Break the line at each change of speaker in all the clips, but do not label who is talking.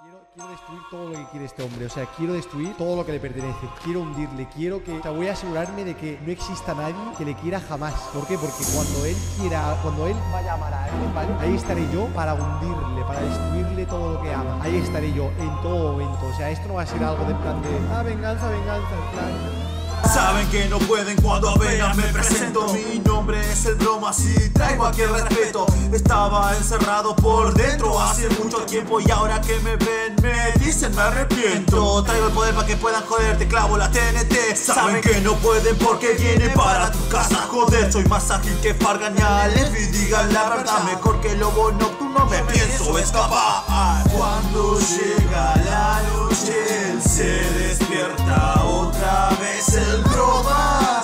Quiero destruir todo lo que quiere este hombre. O sea, quiero destruir todo lo que le pertenece. Quiero hundirle. Quiero que... O sea, voy a asegurarme de que no exista nadie que le quiera jamás. ¿Por qué? Porque cuando él quiera... Cuando él vaya a amar a alguien, ¿vale? Ahí estaré yo para hundirle, para destruirle todo lo que ama. Ahí estaré yo en todo momento. O sea, esto no va a ser algo de plan de... Ah, venganza, venganza, en plan...
Saben que no pueden cuando apenas me presento. Mi nombre es el Bromas y traigo aquí el respeto. Estaba encerrado por dentro hace mucho tiempo y ahora que me ven me dicen me arrepiento. Traigo el poder para que puedan joder, te clavo la TNT. Saben que no pueden porque viene para tu casa joder. Soy más ágil que Fargañales y digan la verdad. Mejor que lobo nocturno me pienso escapar. Cuando llega la noche él se despierta otra vez. El Bromas,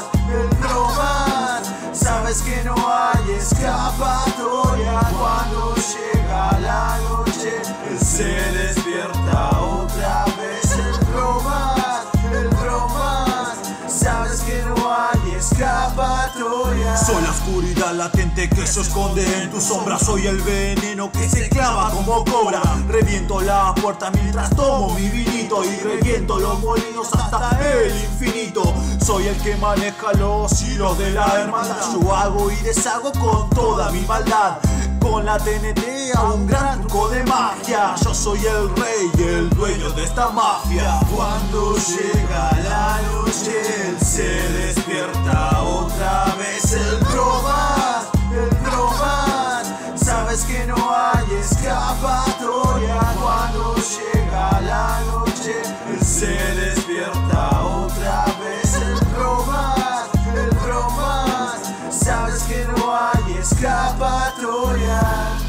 sabes que no hay escapatoria. Cuando llega la noche, él se despierta otra vez. El Bromas, sabes que no hay escapatoria. Soy la oscuridad latente que se esconde en tu sombra. Soy el veneno que se clava como cobra. Reviento la puerta mientras tomo mi vinito y reviento los molinos hasta el infinito. Soy el que maneja los hilos de la hermandad. Yo hago y deshago con toda mi maldad. Con la TNT a un gran truco de magia. Yo soy el rey y el dueño de esta mafia. Cuando llega la noche él se despierta otra vez. El Bromas, sabes que no hay escapatoria. Cuando llega la noche él se despierta otra vez. El Bromas, sabes que no hay escapatoria.